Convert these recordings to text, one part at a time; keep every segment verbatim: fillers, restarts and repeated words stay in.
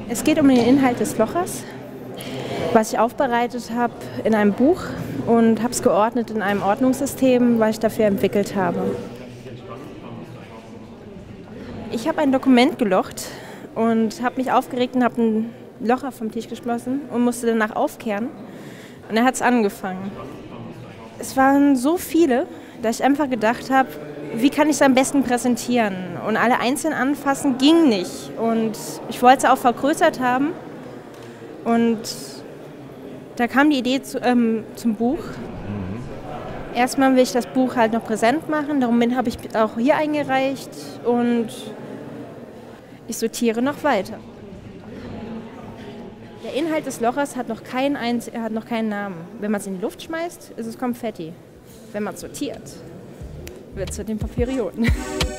Es geht um den Inhalt des Lochers, was ich aufbereitet habe in einem Buch und habe es geordnet in einem Ordnungssystem, was ich dafür entwickelt habe. Ich habe ein Dokument gelocht und habe mich aufgeregt und habe einen Locher vom Tisch geschmissen und musste danach aufkehren. Und dann hat es angefangen. Es waren so viele, dass ich einfach gedacht habe, wie kann ich es am besten präsentieren? Und alle einzeln anfassen ging nicht. Und ich wollte es auch vergrößert haben. Und da kam die Idee zu, ähm, zum Buch. Mhm. Erstmal will ich das Buch halt noch präsent machen. Darum habe ich auch hier eingereicht. Und ich sortiere noch weiter. Der Inhalt des Lochers hat noch keinen, Einz- hat noch keinen Namen. Wenn man es in die Luft schmeißt, ist es Konfetti. Wenn man es sortiert, wird es zu den Papyrioten.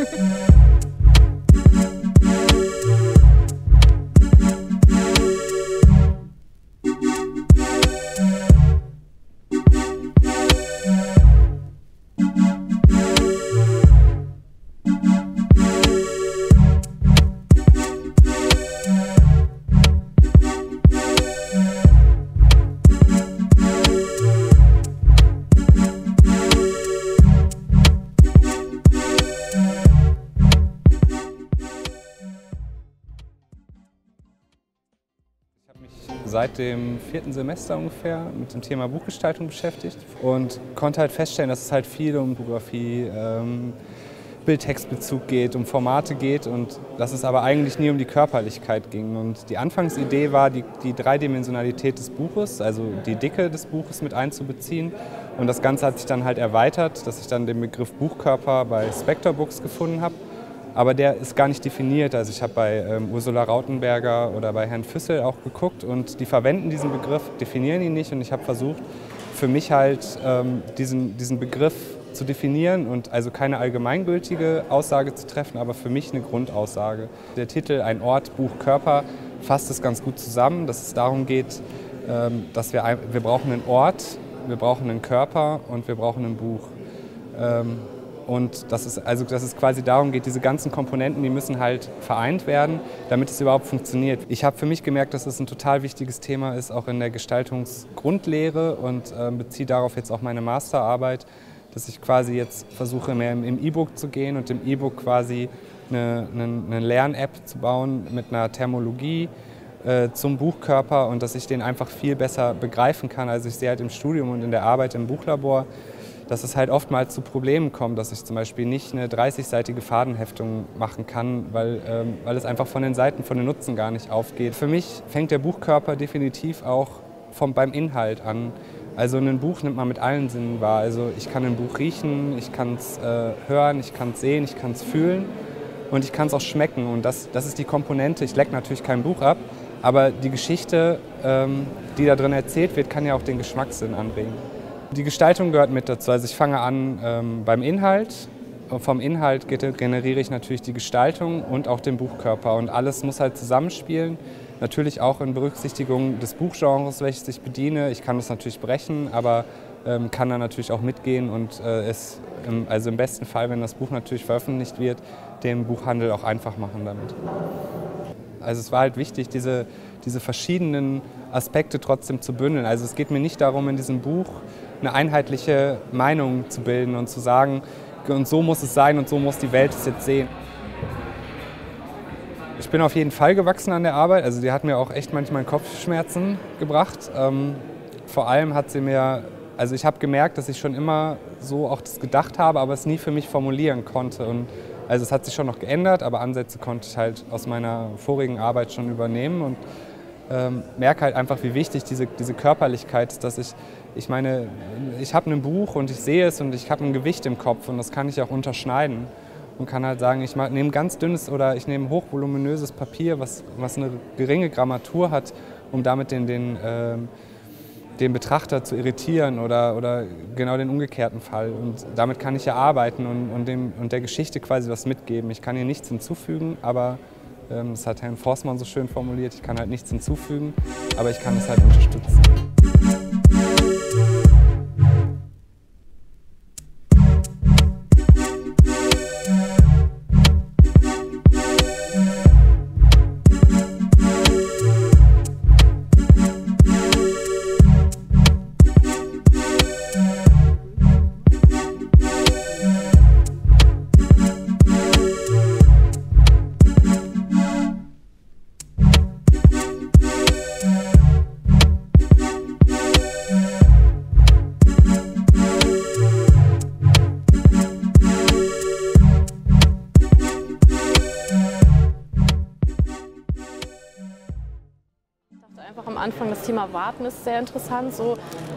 Seit dem vierten Semester ungefähr mit dem Thema Buchgestaltung beschäftigt und konnte halt feststellen, dass es halt viel um Typografie, ähm, Bild-Text-Bezug geht, um Formate geht und dass es aber eigentlich nie um die Körperlichkeit ging. Und die Anfangsidee war, die, die Dreidimensionalität des Buches, also die Dicke des Buches mit einzubeziehen. Und das Ganze hat sich dann halt erweitert, dass ich dann den Begriff Buchkörper bei Spector Books gefunden habe. Aber der ist gar nicht definiert. Also ich habe bei ähm, Ursula Rautenberger oder bei Herrn Füssel auch geguckt und die verwenden diesen Begriff, definieren ihn nicht. Und ich habe versucht, für mich halt ähm, diesen, diesen Begriff zu definieren und also keine allgemeingültige Aussage zu treffen, aber für mich eine Grundaussage. Der Titel Ein Ort, Buch, Körper fasst es ganz gut zusammen, dass es darum geht, ähm, dass wir, wir brauchen einen Ort, wir brauchen einen Körper und wir brauchen ein Buch. Ähm, Und dass es, also, dass es quasi darum geht, diese ganzen Komponenten, die müssen halt vereint werden, damit es überhaupt funktioniert. Ich habe für mich gemerkt, dass es ein total wichtiges Thema ist, auch in der Gestaltungsgrundlehre und äh, beziehe darauf jetzt auch meine Masterarbeit, dass ich quasi jetzt versuche, mehr im, im E-Book zu gehen und im E-Book quasi eine, eine, eine Lern-App zu bauen mit einer Termologie äh, zum Buchkörper und dass ich den einfach viel besser begreifen kann. Also ich sehe halt im Studium und in der Arbeit im Buchlabor, dass es halt oftmals zu Problemen kommt, dass ich zum Beispiel nicht eine dreißigseitige Fadenheftung machen kann, weil, ähm, weil es einfach von den Seiten, von den Nutzen gar nicht aufgeht. Für mich fängt der Buchkörper definitiv auch vom, beim Inhalt an. Also ein Buch nimmt man mit allen Sinnen wahr. Also ich kann ein Buch riechen, ich kann es äh, hören, ich kann es sehen, ich kann es fühlen und ich kann es auch schmecken. Und das, das ist die Komponente. Ich lecke natürlich kein Buch ab, aber die Geschichte, ähm, die da drin erzählt wird, kann ja auch den Geschmackssinn anregen. Die Gestaltung gehört mit dazu. Also ich fange an ähm, beim Inhalt. Und vom Inhalt generiere ich natürlich die Gestaltung und auch den Buchkörper. Und alles muss halt zusammenspielen. Natürlich auch in Berücksichtigung des Buchgenres, welches ich bediene. Ich kann das natürlich brechen, aber ähm, kann dann natürlich auch mitgehen und äh, es, im, also im besten Fall, wenn das Buch natürlich veröffentlicht wird, dem Buchhandel auch einfach machen damit. Also es war halt wichtig, diese, diese verschiedenen Aspekte trotzdem zu bündeln. Also es geht mir nicht darum, in diesem Buch eine einheitliche Meinung zu bilden und zu sagen, und so muss es sein und so muss die Welt es jetzt sehen. Ich bin auf jeden Fall gewachsen an der Arbeit, also die hat mir auch echt manchmal Kopfschmerzen gebracht. Ähm, vor allem hat sie mir, also ich habe gemerkt, dass ich schon immer so auch das gedacht habe, aber es nie für mich formulieren konnte. Und also es hat sich schon noch geändert, aber Ansätze konnte ich halt aus meiner vorigen Arbeit schon übernehmen und ähm, merke halt einfach, wie wichtig diese, diese Körperlichkeit ist, dass ich, ich meine, ich habe ein Buch und ich sehe es und ich habe ein Gewicht im Kopf und das kann ich auch unterschneiden und kann halt sagen, ich nehme ganz dünnes oder ich nehme hochvoluminöses Papier, was, was eine geringe Grammatur hat, um damit den, den, ähm, den Betrachter zu irritieren oder, oder genau den umgekehrten Fall. Und damit kann ich ja arbeiten und, und, dem, und der Geschichte quasi was mitgeben. Ich kann ihr nichts hinzufügen, aber ähm, das hat Herrn Forstmann so schön formuliert, ich kann halt nichts hinzufügen, aber ich kann es halt unterstützen. einfach am Anfang, das Thema Warten ist sehr interessant. So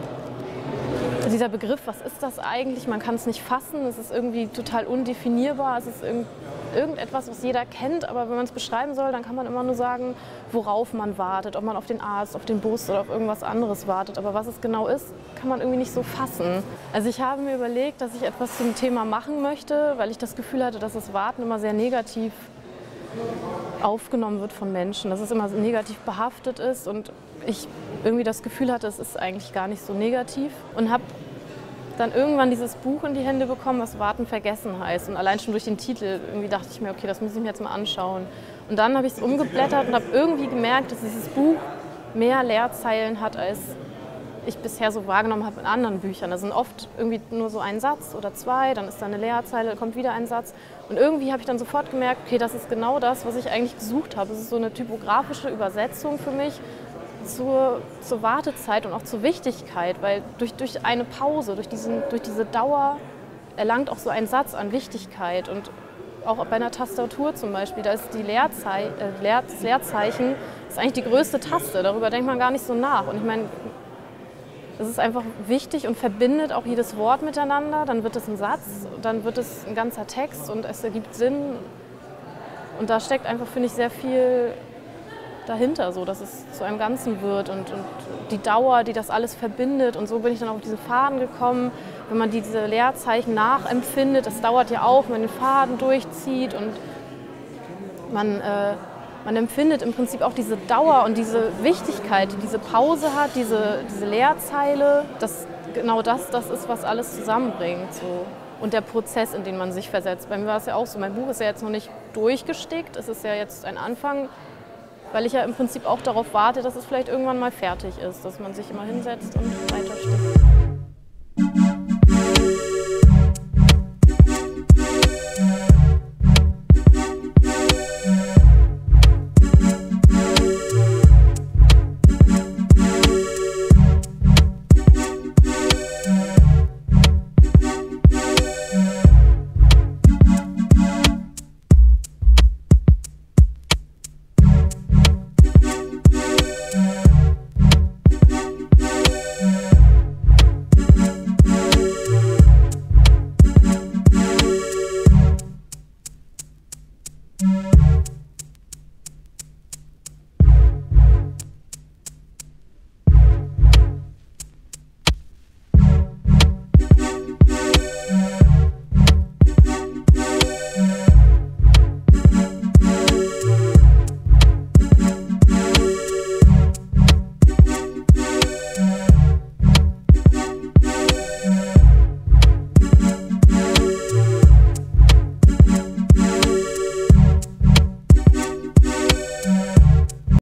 dieser Begriff, was ist das eigentlich? Man kann es nicht fassen, es ist irgendwie total undefinierbar, es ist irgend, irgendetwas, was jeder kennt, aber wenn man es beschreiben soll, dann kann man immer nur sagen, worauf man wartet, ob man auf den Arzt, auf den Bus oder auf irgendwas anderes wartet. Aber was es genau ist, kann man irgendwie nicht so fassen. Also ich habe mir überlegt, dass ich etwas zum Thema machen möchte, weil ich das Gefühl hatte, dass das Warten immer sehr negativ aufgenommen wird von Menschen, dass es immer negativ behaftet ist und ich irgendwie das Gefühl hatte, es ist eigentlich gar nicht so negativ und habe dann irgendwann dieses Buch in die Hände bekommen, was Warten vergessen heißt und allein schon durch den Titel irgendwie dachte ich mir, okay, das muss ich mir jetzt mal anschauen und dann habe ich es umgeblättert und habe irgendwie gemerkt, dass dieses Buch mehr Leerzeilen hat, als ich bisher so wahrgenommen habe in anderen Büchern. Da sind oft irgendwie nur so ein Satz oder zwei, dann ist da eine Leerzeile, kommt wieder ein Satz. Und irgendwie habe ich dann sofort gemerkt, okay, das ist genau das, was ich eigentlich gesucht habe. Es ist so eine typografische Übersetzung für mich zur, zur Wartezeit und auch zur Wichtigkeit, weil durch, durch eine Pause, durch, diesen, durch diese Dauer erlangt auch so ein Satz an Wichtigkeit. Und auch bei einer Tastatur zum Beispiel, da ist die Leerzei äh, Leer das Leerzeichen ist eigentlich die größte Taste, darüber denkt man gar nicht so nach. Und ich meine, es ist einfach wichtig und verbindet auch jedes Wort miteinander. Dann wird es ein Satz, dann wird es ein ganzer Text und es ergibt Sinn. Und da steckt einfach, finde ich, sehr viel dahinter, so, dass es zu einem Ganzen wird und, und die Dauer, die das alles verbindet. Und so bin ich dann auf diesen Faden gekommen. Wenn man diese Leerzeichen nachempfindet, das dauert ja auch, wenn man den Faden durchzieht und man äh, Man empfindet im Prinzip auch diese Dauer und diese Wichtigkeit, die diese Pause hat, diese, diese Leerzeile, dass genau das das ist, was alles zusammenbringt. So. Und der Prozess, in den man sich versetzt. Bei mir war es ja auch so, mein Buch ist ja jetzt noch nicht durchgestickt, es ist ja jetzt ein Anfang, weil ich ja im Prinzip auch darauf warte, dass es vielleicht irgendwann mal fertig ist, dass man sich immer hinsetzt und weiterstickt.